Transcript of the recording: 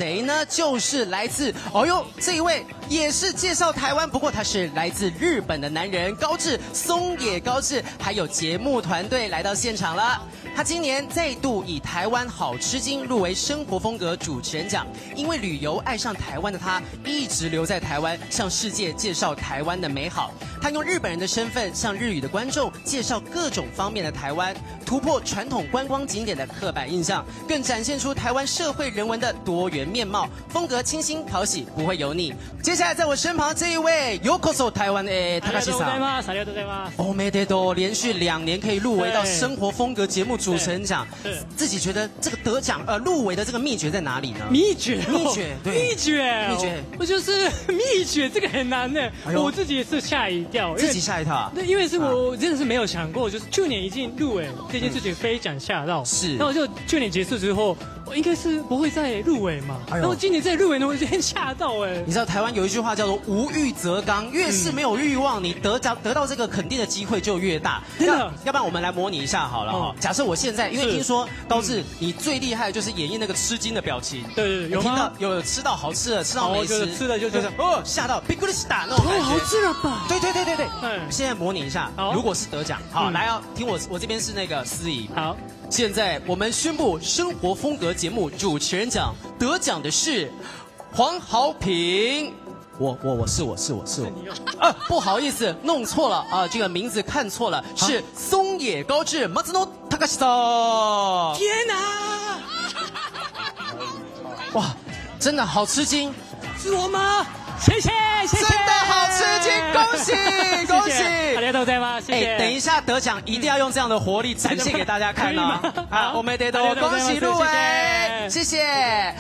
谁呢？就是来自这一位也是介绍台湾，不过他是来自日本的男人高志，松野高志，还有节目团队来到现场了。他今年再度以台湾好吃惊入围生活风格主持人奖。因为旅游爱上台湾的他，一直留在台湾，向世界介绍台湾的美好。他用日本人的身份，向日语的观众介绍各种方面的台湾，突破传统观光景点的刻板印象，更展现出台湾社会人文的多元面貌，风格清新讨喜，不会油腻。接下来在我身旁这一位，Yokoso台湾的Takashiさん。 ありがとうございます。 おめでとう，连续2年可以入围到生活风格节目主持人奖，自己觉得这个得奖入围的这个秘诀在哪里呢？ 秘诀，我就是秘诀，这个很难的，我自己也是吓一跳， 自己吓一跳啊？ 对，因为是我真的是没有想过，就是去年已经入围这件事情非常吓到， 是， 然后就去年结束之后，我应该是不会再入围嘛，然后今年再入围呢，我就很吓到你知道台湾有一句话叫做“无欲则刚”，越是没有欲望，你得到这个肯定的机会就越大。 真的， 要不然我们来模拟一下好了哈。假设我现在，因为听说高志你最厉害的就是演绎那个吃惊的表情， 对，有听到有吃到好吃的，吃到美食， 吃的就是吓到びっくりした那种感觉。 好吃了吧？ 对。现在模拟一下，如果是得奖，好，来听我这边是那个司仪。 好， 现在我们宣布生活风格节目主持人奖得奖的是黄豪平。我，不好意思，弄错了啊，这个名字看错了，是松野高志Matsuno Takashiさん。 天哪！ 哇，真的好吃惊， 是我吗？谢谢， 真的好吃惊，恭喜！ ありがとうございます。谢谢。 等一下得奖一定要用这样的活力展现给大家看哦。好，我们得恭喜入围，谢谢。